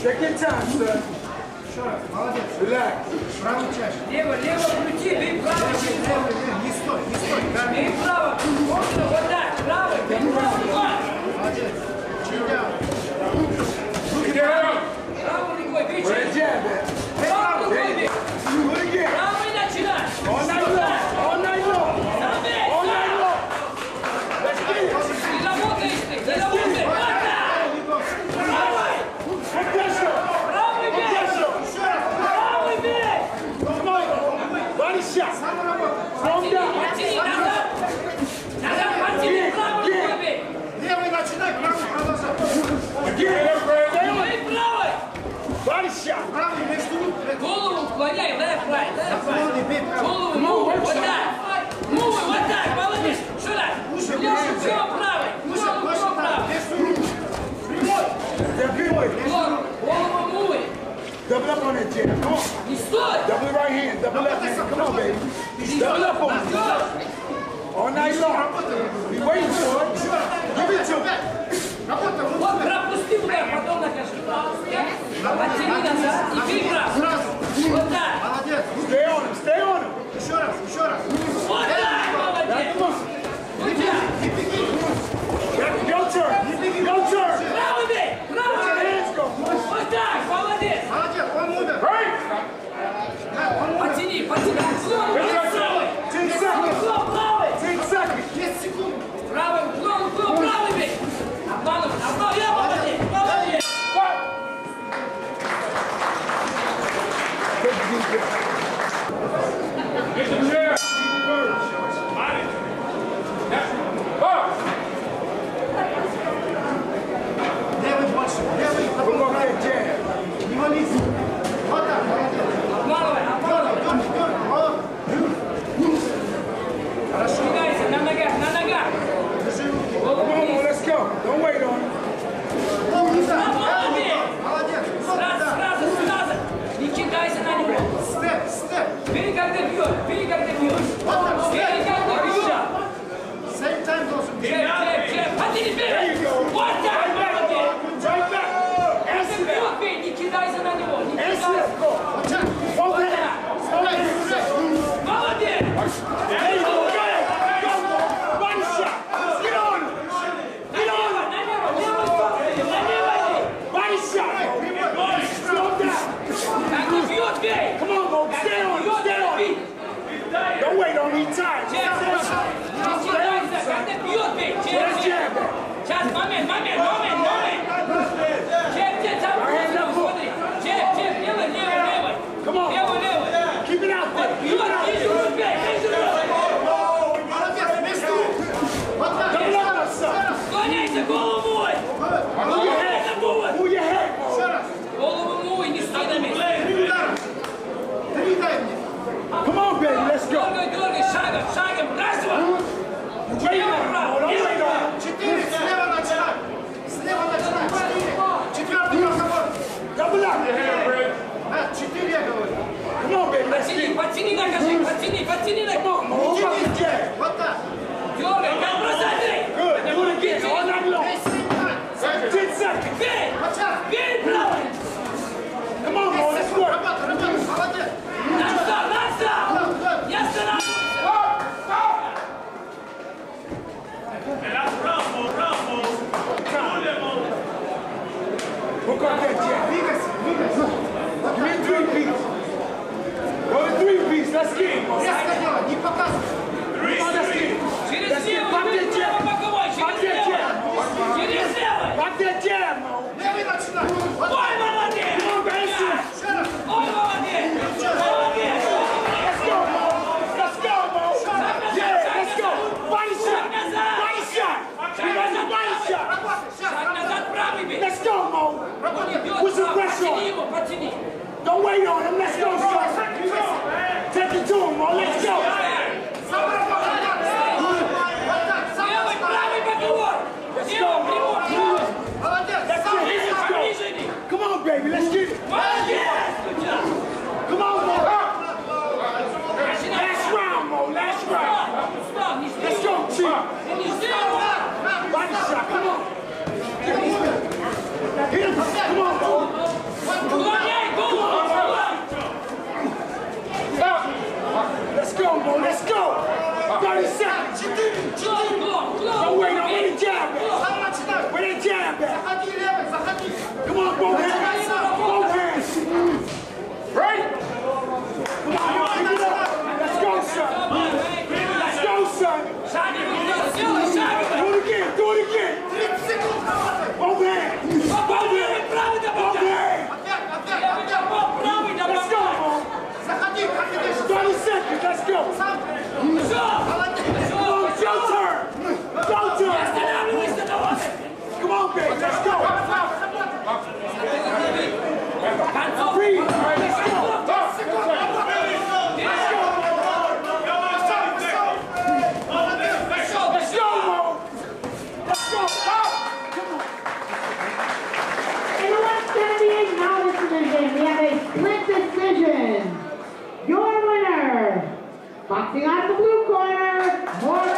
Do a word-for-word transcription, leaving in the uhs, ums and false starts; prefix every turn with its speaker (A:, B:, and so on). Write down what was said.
A: Take your time, sir.
B: Молодец.
A: Relax.
B: Правую чаще.
C: Лево, лево крути, бей право.
B: Лево, лево, не стой, не стой.
C: Бей право. Вот так, право, бей право.
B: Молодец. Чудя.
A: Look at that.
C: Правый рукой, бей
A: Where the
C: через.
A: jab at?
C: Правый рукой бей.
A: Do it again.
C: Правый начинай.
A: All night long. All night long.
C: Сам бей.
A: All night long. Let's get it.
C: Не работаешь ты, не работаешь. Вот так. Правый.
A: Put pressure.
C: Правый
A: Put
C: бей.
A: pressure.
C: Правый бей.
A: Come on. Body shot. Calm down.
C: Потяни назад. Назад потяни, правый рукой бей.
B: Левый начинай, правый продолжай.
A: Again. Stay on it.
C: Бей правый.
A: Body shot.
B: Правый между рук.
C: Голову склоняй, left, right, left,
B: Свободный,
C: right.
B: бей правый.
C: Голову, мувы, вот так. Мувы, вот так, молодец. Сюда.
B: Уши,
C: Лево,
B: уши.
C: все правый.
B: Уши,
C: Голову,
B: уши,
C: все
B: так,
C: правый.
B: между рук. Прямой.
A: Step in with it.
C: Голову, голову, мувы.
A: Double up on that jab. Come on.
C: Не стой.
A: Double right hand. Double left hand. Come on, baby. Double up on it. All night long. We waiting for it. Give it to him.
B: Работа, вот
C: Вот, пропусти удар, потом накажи. Потяни назад и бей право.
B: сразу.
C: Вот так.
B: Молодец.
A: Stay on him. Stay on him.
B: Еще раз, еще раз.
C: Вот так, молодец.
A: Come on.
C: Вот так.
B: Не беги.
A: Your turn. Your turn.
C: Правый бей, правый бей.
A: Hands go.
C: Вот так, молодец.
B: Молодец, он умер.
A: Right.
B: Да, он умер.
C: Потяни, потяни. Уклон, правый.
A: Ten seconds.
C: Уклон, правый.
A: Ten seconds.
B: десять секунд.
C: Правый, уклон, уклон, правый бей. Обманул, обманул, я молодец, молодец.
A: Get the chair.
B: Левый больше. Левый.
A: Look on that jab.
B: Не молись. Вот так, молодец.
C: Обманывай, обманывай.
B: Дергай, дергай. Вот. Хорошо.
C: Двигайся, на ногах, на ногах.
B: Держи руки.
A: Come on, man, let's go. Don't wait on him.
B: Лоб не так.
C: Свободно бей.
B: Молодец. Вот
C: Сразу,
B: так.
C: сразу, сразу. Не кидайся на него.
B: Степ, степ.
C: Бей, когда бьет, бей, когда бьет. Бей, когда бьет.
B: Same time должен быть.
C: Джеб, джеб, джеб. Потяни, бей.
A: There you go.
C: Вот так, молодец.
A: Right back.
C: Когда
A: Answer
C: бьет,
A: that.
C: бей, не кидайся на него. Не
A: Answer
C: кидайся.
A: that. Go.
B: Вот так.
A: Hold
C: Вот
A: that.
C: так.
B: Стой, стой.
C: Молодец.
A: There you go. Go. Go. Body shot. Get on him. Get on him.
C: Налево, левой стороной, налево бей.
A: Body shot. Slow down.
C: Когда бьет, бей.
A: Come on, Mo. Stay on him. Stay on him. Don't wait on me. Time.
C: Джеб, джеб. Не кидайся, когда бьет, бей. Джеб,
A: Where's
C: джеб.
A: jab at?
C: Сейчас, момент, момент, момент, момент. Джеб, джеб, там просто, смотри. Джеб, джеб, левый, левый, левый.
A: Come on.
C: Левый, левый.
A: Keep it out there. Keep
C: Бьет,
A: it out
C: ниже
A: there.
C: рук, бей, ниже рук.
B: Молодец, между рук. Вот так.
A: Double up on son.
C: Склоняйся, голову мой.
A: Move your head.
C: Это будет.
A: Move your head, Mo.
B: Еще раз.
C: Голову мой, не стой на месте.
B: Три удара. Три дай мне.
A: Come on, baby. Let's go.
C: Дергай, дергай, шагом, шагом. Раз, два.
A: Wait on him, Mo. Don't wait on him.
B: Четыре. Слева начинай. Слева начинай. Четыре. Четвертый разговор.
A: Double up.
B: Да, четыре я говорю.
A: Come on, baby. Let's
C: Потяни,
A: get it.
C: потяни, накажи, потяни, потяни,
A: Come on, Mo. Hold up the jab.
B: Вот так.
C: дергай, как бросатель.
A: Good. Do it again. All night long.
B: Эй, same time.
A: Ten seconds.
C: Бей,
B: Вот так.
C: бей, правый.
A: Come on, Mo. Let's work.
B: Работа, работа. Молодец.
C: Назад, назад.
B: Да, да.
C: Не останавливайся.
A: Hook up that jab.
B: Двигайся, двигайся.
A: Give me three piece. Go to three piece. Let's get it, Mo.
B: Резко делай, не показывай.
A: Come on, let's get it.
C: Через
A: Let's get it.
C: левый,
A: Pop
C: бей,
A: that
C: право
A: jab.
C: боковой,
A: Pop
C: через
A: that
C: левый.
A: jab.
C: Через левый.
A: Pop that jab, Mo.
B: Левый начинай. Вот так.
C: Ой, молодец.
A: Come on, baby.
B: Еще раз.
C: Ой, молодец. Молодец.
A: Let's go, Mo. Let's go, Mo. Yeah, let's go. Body shot. Body shot. We got the body shot.
B: Работа. Сейчас.
C: Шаг назад, правый бей.
A: Let's go, Mo.
C: Он идет,
A: Put some
C: право,
A: pressure on
C: потяни
A: him.
C: его, потяни.
A: Don't wait on him. Let's go, son. Take it to him, Mo. Let's go.
B: Сам работа. Вот так. Сам
C: Левый,
B: начинай.
C: правый боковой. Левый, прямой, правый.
B: Молодец.
A: Let's
B: Сам
A: get it.
C: Ближе,
A: Let's go.
C: ближе иди.
A: Come on, baby. Let's get it.
C: Молодец.
A: Come on, Mo.
C: Начинай.
A: Last round, Mo. Last round.
C: Устал, не
A: Let's
C: стой.
A: go, Chief.
C: Ты не сделал.
A: Body shot. Come on. Hit him. Come on, Mo.
D: have a split decision. Your winner, boxing out of the blue corner, Morgan